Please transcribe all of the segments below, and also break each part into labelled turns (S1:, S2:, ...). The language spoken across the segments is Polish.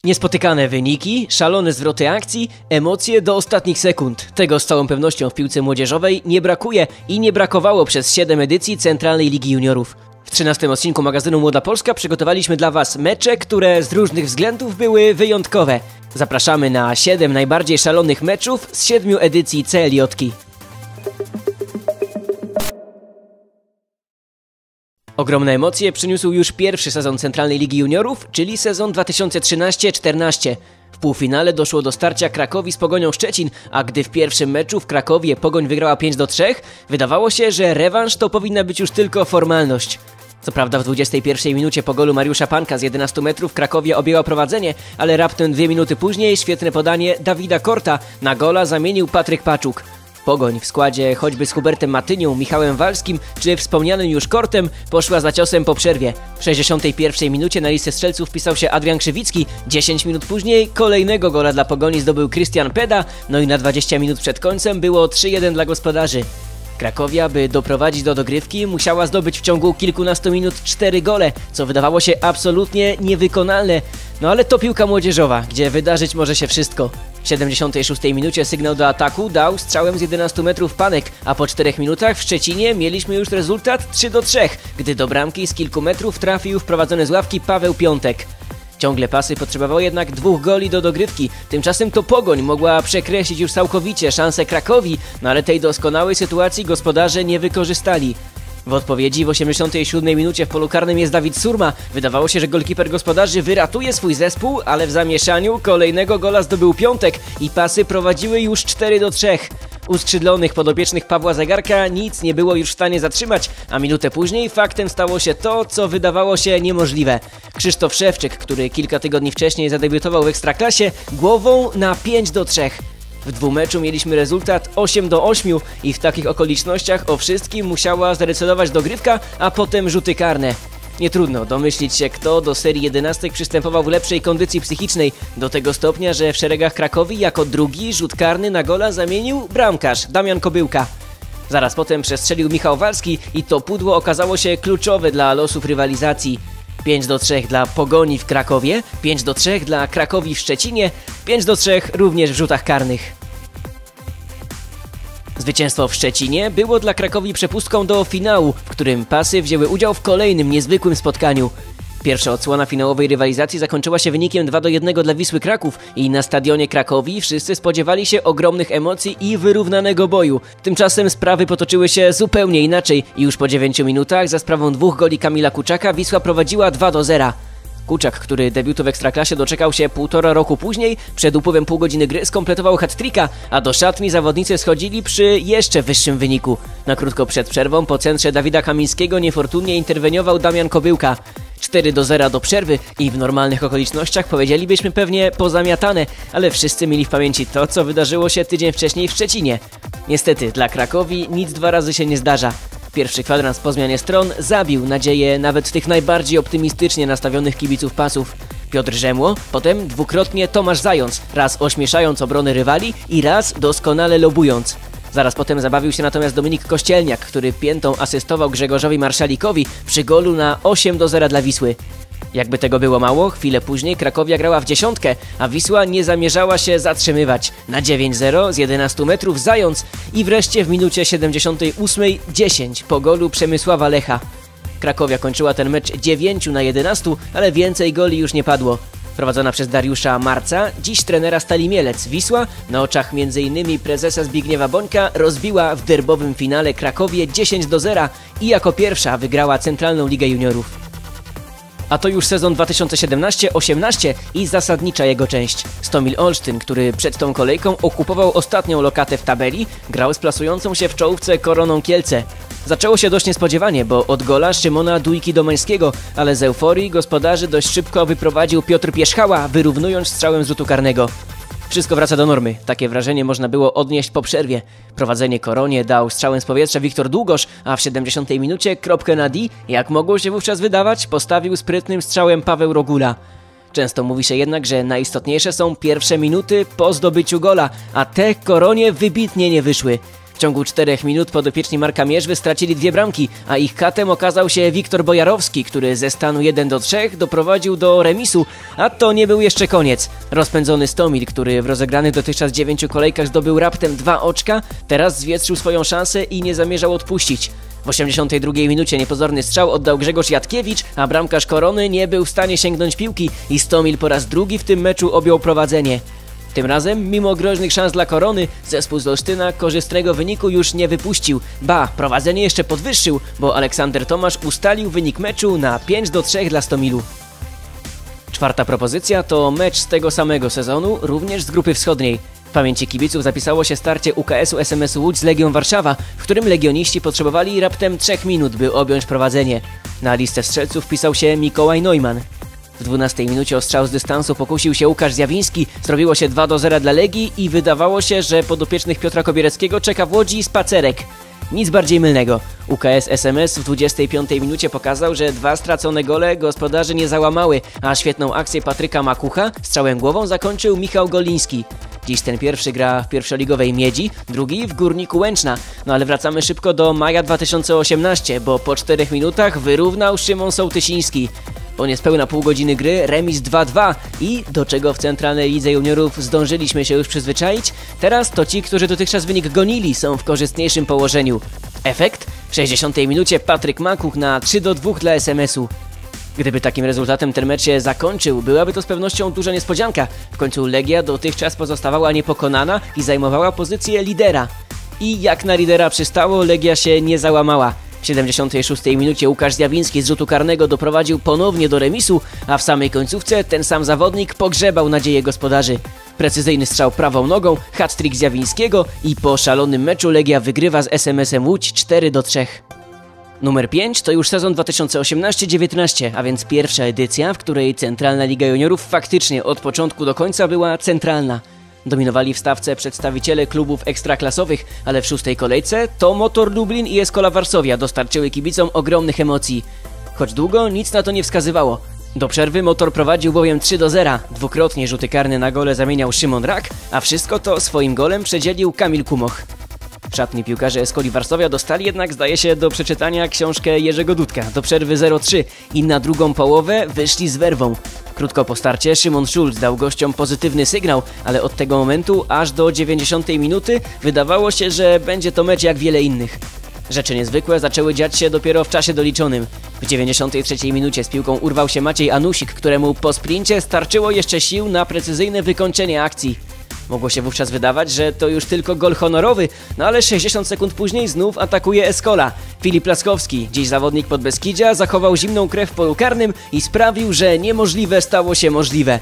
S1: Niespotykane wyniki, szalone zwroty akcji, emocje do ostatnich sekund. Tego z całą pewnością w piłce młodzieżowej nie brakuje i nie brakowało przez 7 edycji Centralnej Ligi Juniorów. W 13. odcinku magazynu Młoda Polska przygotowaliśmy dla Was mecze, które z różnych względów były wyjątkowe. Zapraszamy na 7 najbardziej szalonych meczów z 7 edycji CLJ-ki. Ogromne emocje przyniósł już pierwszy sezon Centralnej Ligi Juniorów, czyli sezon 2013-14. W półfinale doszło do starcia Krakowi z Pogonią Szczecin, a gdy w pierwszym meczu w Krakowie Pogoń wygrała 5-3, wydawało się, że rewanż to powinna być już tylko formalność. Co prawda w 21 minucie po golu Mariusza Panka z 11 metrów Krakowie objęła prowadzenie, ale raptem 2 minuty później świetne podanie Dawida Korta na gola zamienił Patryk Paczuk. Pogoń w składzie choćby z Hubertem Matynią, Michałem Walskim czy wspomnianym już Kortem poszła za ciosem po przerwie. W 61 minucie na listę strzelców wpisał się Adrian Krzywicki, 10 minut później kolejnego gola dla Pogoni zdobył Krystian Peda, no i na 20 minut przed końcem było 3-1 dla gospodarzy. Krakowia, by doprowadzić do dogrywki, musiała zdobyć w ciągu kilkunastu minut 4 gole, co wydawało się absolutnie niewykonalne. No ale to piłka młodzieżowa, gdzie wydarzyć może się wszystko. W 76 minucie sygnał do ataku dał strzałem z 11 metrów Panek, a po 4 minutach w Szczecinie mieliśmy już rezultat 3-3, gdy do bramki z kilku metrów trafił wprowadzony z ławki Paweł Piątek. Ciągle pasy potrzebowało jednak 2 goli do dogrywki, tymczasem to Pogoń mogła przekreślić już całkowicie szansę Krakowi, no ale tej doskonałej sytuacji gospodarze nie wykorzystali. W odpowiedzi w 87 minucie w polu karnym jest Dawid Surma. Wydawało się, że golkiper gospodarzy wyratuje swój zespół, ale w zamieszaniu kolejnego gola zdobył Piątek i pasy prowadziły już 4-3. Uskrzydlonych podopiecznych Pawła Zegarka nic nie było już w stanie zatrzymać, a minutę później faktem stało się to, co wydawało się niemożliwe. Krzysztof Szewczyk, który kilka tygodni wcześniej zadebiutował w Ekstraklasie, głową na 5-3. W dwumeczu mieliśmy rezultat 8-8 i w takich okolicznościach o wszystkim musiała zadecydować dogrywka, a potem rzuty karne. Nie trudno domyślić się, kto do serii 11 przystępował w lepszej kondycji psychicznej, do tego stopnia, że w szeregach Krakowi jako drugi rzut karny na gola zamienił bramkarz Damian Kobyłka. Zaraz potem przestrzelił Michał Walski i to pudło okazało się kluczowe dla losów rywalizacji. 5-3 dla Pogoni w Krakowie, 5-3 dla Krakowi w Szczecinie, 5-3 również w rzutach karnych. Zwycięstwo w Szczecinie było dla Krakowi przepustką do finału, w którym pasy wzięły udział w kolejnym niezwykłym spotkaniu. Pierwsza odsłona finałowej rywalizacji zakończyła się wynikiem 2-1 dla Wisły Kraków i na stadionie Krakowi wszyscy spodziewali się ogromnych emocji i wyrównanego boju. Tymczasem sprawy potoczyły się zupełnie inaczej i już po 9 minutach za sprawą 2 goli Kamila Kuczaka Wisła prowadziła 2-0. Kuczak, który debiutu w Ekstraklasie doczekał się 1,5 roku później, przed upływem pół godziny gry skompletował hat-tricka, a do szatni zawodnicy schodzili przy jeszcze wyższym wyniku. Na krótko przed przerwą po centrze Dawida Kamińskiego niefortunnie interweniował Damian Kobyłka. 4-0 do przerwy i w normalnych okolicznościach powiedzielibyśmy pewnie pozamiatane, ale wszyscy mieli w pamięci to, co wydarzyło się tydzień wcześniej w Szczecinie. Niestety dla Krakowi nic 2 razy się nie zdarza. Pierwszy kwadrans po zmianie stron zabił nadzieję nawet tych najbardziej optymistycznie nastawionych kibiców pasów. Piotr Rzemło, potem dwukrotnie Tomasz Zając, raz ośmieszając obronę rywali i raz doskonale lobując. Zaraz potem zabawił się natomiast Dominik Kościelniak, który piętą asystował Grzegorzowi Marszalikowi przy golu na 8-0 dla Wisły. Jakby tego było mało, chwilę później Krakowia grała w dziesiątkę, a Wisła nie zamierzała się zatrzymywać. Na 9-0 z 11 metrów Zając i wreszcie w minucie 78 10 po golu Przemysława Lecha. Krakowia kończyła ten mecz 9-11, ale więcej goli już nie padło. Prowadzona przez Dariusza Marca, dziś trenera Stali Mielec, Wisła na oczach m.in. prezesa Zbigniewa Bońka rozbiła w derbowym finale Krakowie 10-0 i jako pierwsza wygrała Centralną Ligę Juniorów. A to już sezon 2017-18 i zasadnicza jego część. Stomil Olsztyn, który przed tą kolejką okupował ostatnią lokatę w tabeli, grał z plasującą się w czołówce Koroną Kielce. Zaczęło się dość niespodziewanie, bo od gola Szymona Dujki-Domańskiego, ale z euforii gospodarzy dość szybko wyprowadził Piotr Pierzchała, wyrównując strzałem z rzutu karnego. Wszystko wraca do normy. Takie wrażenie można było odnieść po przerwie. Prowadzenie Koronie dał strzałem z powietrza Wiktor Długosz, a w 70 minucie kropkę na D, jak mogło się wówczas wydawać, postawił sprytnym strzałem Paweł Rogula. Często mówi się jednak, że najistotniejsze są pierwsze minuty po zdobyciu gola, a te Koronie wybitnie nie wyszły. W ciągu 4 minut podopieczni Marka Mierzwy stracili 2 bramki, a ich katem okazał się Wiktor Bojarowski, który ze stanu 1-3 doprowadził do remisu, a to nie był jeszcze koniec. Rozpędzony Stomil, który w rozegranych dotychczas 9 kolejkach zdobył raptem 2 oczka, teraz zwietrzył swoją szansę i nie zamierzał odpuścić. W 82 minucie niepozorny strzał oddał Grzegorz Jatkiewicz, a bramkarz Korony nie był w stanie sięgnąć piłki i Stomil po raz drugi w tym meczu objął prowadzenie. Tym razem, mimo groźnych szans dla Korony, zespół z Olsztyna korzystnego wyniku już nie wypuścił. Ba, prowadzenie jeszcze podwyższył, bo Aleksander Tomasz ustalił wynik meczu na 5-3 dla Stomilu. Czwarta propozycja to mecz z tego samego sezonu, również z grupy wschodniej. W pamięci kibiców zapisało się starcie UKS-u SMS-u Łódź z Legią Warszawa, w którym legioniści potrzebowali raptem 3 minut, by objąć prowadzenie. Na listę strzelców wpisał się Mikołaj Neumann. W 12 minucie o strzał z dystansu pokusił się Łukasz Zjawiński, zrobiło się 2-0 dla Legii i wydawało się, że podopiecznych Piotra Kobiereckiego czeka w Łodzi spacerek. Nic bardziej mylnego. UKS SMS w 25 minucie pokazał, że 2 stracone gole gospodarzy nie załamały, a świetną akcję Patryka Makucha strzałem głową zakończył Michał Goliński. Dziś ten pierwszy gra w pierwszoligowej Miedzi, drugi w Górniku Łęczna. No ale wracamy szybko do maja 2018, bo po 4 minutach wyrównał Szymon Sołtysiński. Po niespełna pół godziny gry remis 2-2 i do czego w Centralnej Lidze Juniorów zdążyliśmy się już przyzwyczaić, teraz to ci, którzy dotychczas wynik gonili, są w korzystniejszym położeniu. Efekt? W 60 minucie Patryk Makuch na 3-2 dla SMS-u. Gdyby takim rezultatem ten mecz się zakończył, byłaby to z pewnością duża niespodzianka. W końcu Legia dotychczas pozostawała niepokonana i zajmowała pozycję lidera. I jak na lidera przystało, Legia się nie załamała. W 76 minucie Łukasz Zjawiński z rzutu karnego doprowadził ponownie do remisu, a w samej końcówce ten sam zawodnik pogrzebał nadzieję gospodarzy. Precyzyjny strzał prawą nogą, hat-trick Zjawińskiego i po szalonym meczu Legia wygrywa z SMS-em Łódź 4-3. Numer 5 to już sezon 2018-19, a więc pierwsza edycja, w której Centralna Liga Juniorów faktycznie od początku do końca była centralna. Dominowali w stawce przedstawiciele klubów ekstraklasowych, ale w 6. kolejce to Motor Lublin i Escola Varsovia dostarczyły kibicom ogromnych emocji. Choć długo nic na to nie wskazywało. Do przerwy Motor prowadził bowiem 3-0, dwukrotnie rzuty karne na gole zamieniał Szymon Rak, a wszystko to swoim golem przedzielił Kamil Kumoch. W szatni piłkarze Escoli Varsovia dostali jednak, zdaje się, do przeczytania książkę Jerzego Dudka do przerwy 0-3 i na drugą połowę wyszli z werwą. Krótko po starcie Szymon Schulz dał gościom pozytywny sygnał, ale od tego momentu aż do 90 minuty wydawało się, że będzie to mecz jak wiele innych. Rzeczy niezwykłe zaczęły dziać się dopiero w czasie doliczonym. W 93 minucie z piłką urwał się Maciej Anusik, któremu po sprincie starczyło jeszcze sił na precyzyjne wykończenie akcji. Mogło się wówczas wydawać, że to już tylko gol honorowy, no ale 60 sekund później znów atakuje Escola. Filip Laskowski, dziś zawodnik Podbeskidzia, zachował zimną krew w polu karnym i sprawił, że niemożliwe stało się możliwe.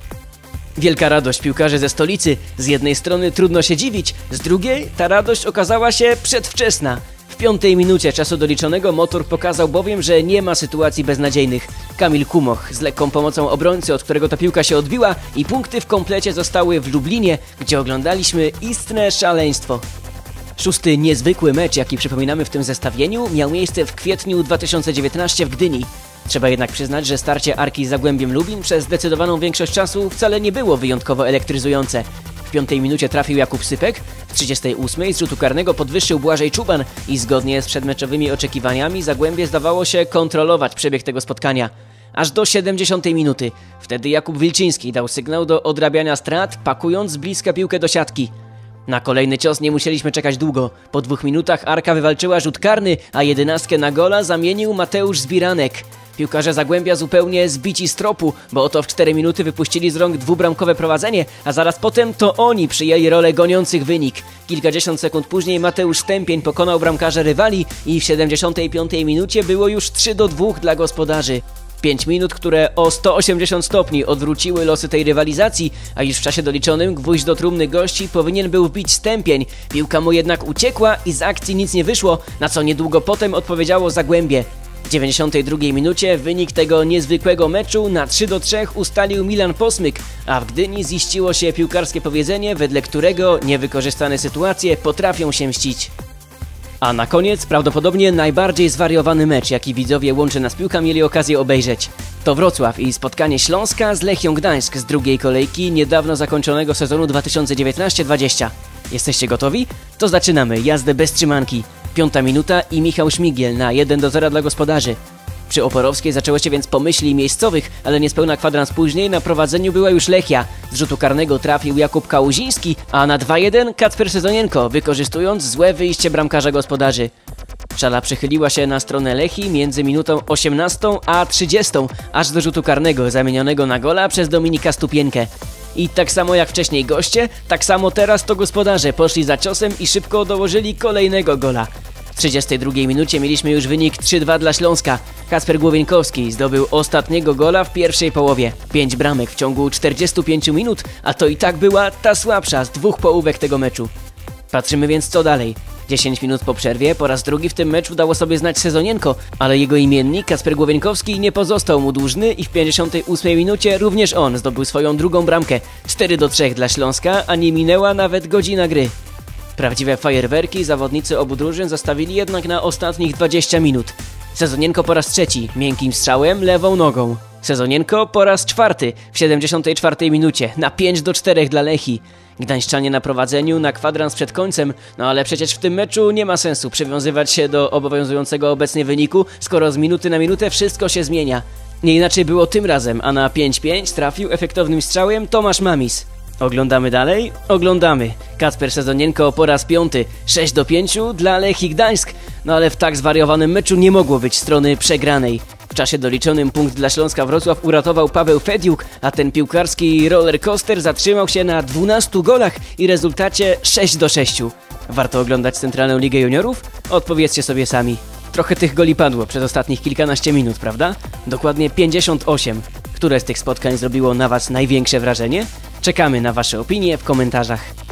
S1: Wielka radość piłkarzy ze stolicy. Z jednej strony trudno się dziwić, z drugiej ta radość okazała się przedwczesna. W 5 minucie czasu doliczonego Motor pokazał bowiem, że nie ma sytuacji beznadziejnych. Kamil Kumoch z lekką pomocą obrońcy, od którego ta piłka się odbiła i punkty w komplecie zostały w Lublinie, gdzie oglądaliśmy istne szaleństwo. 6. niezwykły mecz, jaki przypominamy w tym zestawieniu, miał miejsce w kwietniu 2019 w Gdyni. Trzeba jednak przyznać, że starcie Arki z Zagłębiem Lubin przez zdecydowaną większość czasu wcale nie było wyjątkowo elektryzujące. W 5 minucie trafił Jakub Sypek, w 38 z rzutu karnego podwyższył Błażej Czuban i zgodnie z przedmeczowymi oczekiwaniami Zagłębie zdawało się kontrolować przebieg tego spotkania. Aż do 70 minuty. Wtedy Jakub Wilczyński dał sygnał do odrabiania strat, pakując z bliska piłkę do siatki. Na kolejny cios nie musieliśmy czekać długo. Po 2 minutach Arka wywalczyła rzut karny, a 11 na gola zamienił Mateusz Zbiranek. Piłkarze Zagłębia zupełnie zbici z tropu, bo oto w 4 minuty wypuścili z rąk dwubramkowe prowadzenie, a zaraz potem to oni przyjęli rolę goniących wynik. Kilkadziesiąt sekund później Mateusz Stępień pokonał bramkarza rywali i w 75 minucie było już 3-2 dla gospodarzy. 5 minut, które o 180 stopni odwróciły losy tej rywalizacji, a już w czasie doliczonym gwóźdź do trumny gości powinien był wbić Stępień. Piłka mu jednak uciekła i z akcji nic nie wyszło, na co niedługo potem odpowiedziało Zagłębie. W 92 minucie wynik tego niezwykłego meczu na 3-3 ustalił Milan Posmyk, a w Gdyni ziściło się piłkarskie powiedzenie, wedle którego niewykorzystane sytuacje potrafią się mścić. A na koniec prawdopodobnie najbardziej zwariowany mecz, jaki widzowie Łączy Nas Piłka mieli okazję obejrzeć. To Wrocław i spotkanie Śląska z Lechią Gdańsk z drugiej kolejki niedawno zakończonego sezonu 2019-20. Jesteście gotowi? To zaczynamy jazdę bez trzymanki. 5. minuta i Michał Śmigiel na 1-0 dla gospodarzy. Przy Oporowskiej zaczęło się więc pomyśli miejscowych, ale niespełna kwadrans później na prowadzeniu była już Lechia. Z rzutu karnego trafił Jakub Kałuziński, a na 2-1 Kacper Sezonienko, wykorzystując złe wyjście bramkarza gospodarzy. Szala przychyliła się na stronę Lechii między minutą 18 a 30, aż do rzutu karnego zamienionego na gola przez Dominika Stupienkę. I tak samo jak wcześniej goście, tak samo teraz to gospodarze poszli za ciosem i szybko dołożyli kolejnego gola. W 32 minucie mieliśmy już wynik 3-2 dla Śląska. Kacper Głowieńkowski zdobył ostatniego gola w pierwszej połowie. 5 bramek w ciągu 45 minut, a to i tak była ta słabsza z 2 połówek tego meczu. Patrzymy więc co dalej. 10 minut po przerwie po raz drugi w tym meczu dało sobie znać Sezonienko, ale jego imiennik Kacper Głowieńkowski nie pozostał mu dłużny i w 58 minucie również on zdobył swoją drugą bramkę. 4-3 dla Śląska, a nie minęła nawet godzina gry. Prawdziwe fajerwerki zawodnicy obu drużyn zostawili jednak na ostatnich 20 minut. Sezonienko po raz trzeci, miękkim strzałem, lewą nogą. Sezonienko po raz czwarty, w 74 minucie, na 5-4 dla Lechii. Gdańszczanie na prowadzeniu na kwadrans przed końcem, no ale przecież w tym meczu nie ma sensu przywiązywać się do obowiązującego obecnie wyniku, skoro z minuty na minutę wszystko się zmienia. Nie inaczej było tym razem, a na 5-5 trafił efektownym strzałem Tomasz Mamis. Oglądamy dalej? Oglądamy. Kacper Sezonienko po raz 5, 6-5 dla Lechii Gdańsk, no ale w tak zwariowanym meczu nie mogło być strony przegranej. W czasie doliczonym punkt dla Śląska Wrocław uratował Paweł Fediuk, a ten piłkarski rollercoaster zatrzymał się na 12 golach i rezultacie 6-6. Warto oglądać Centralną Ligę Juniorów? Odpowiedzcie sobie sami. Trochę tych goli padło przez ostatnich kilkanaście minut, prawda? Dokładnie 58. Które z tych spotkań zrobiło na Was największe wrażenie? Czekamy na Wasze opinie w komentarzach.